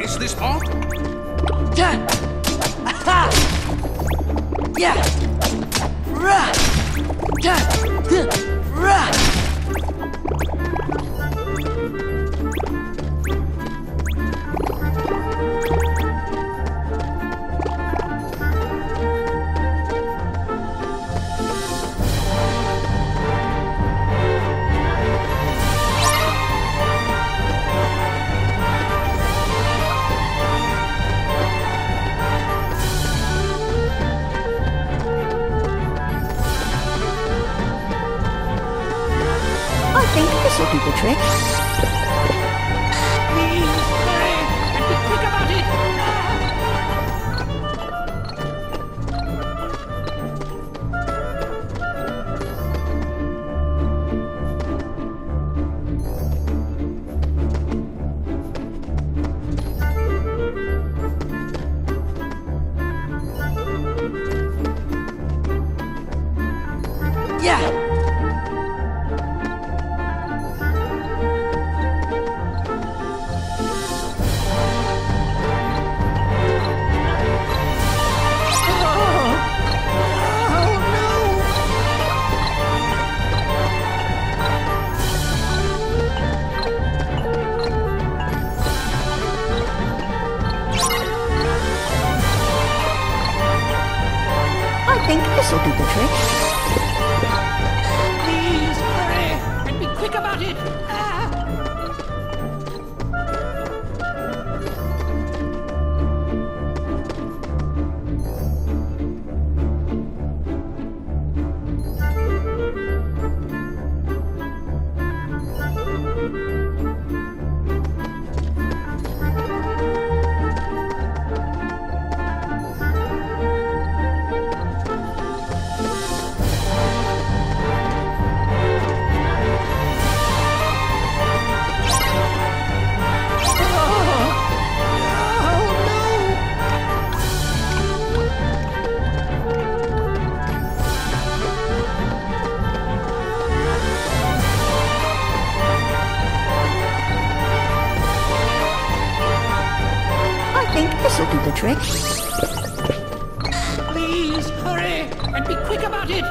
this the spot? Yeah. Aha. Yeah. Rah. Yeah. Rah. I think this'll do the trick. Please, hurry, and be quick about it! Yeah. I think this'll do the trick. Please, hurry, and be quick about it! I think this'll do the trick. Please, hurry, and be quick about it!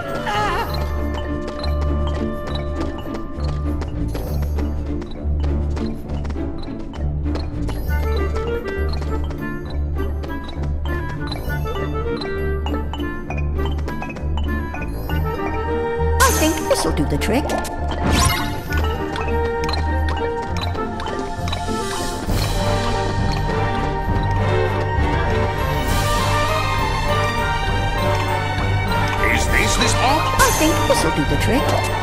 I think this'll do the trick. Is this the spot? I think this'll do the trick.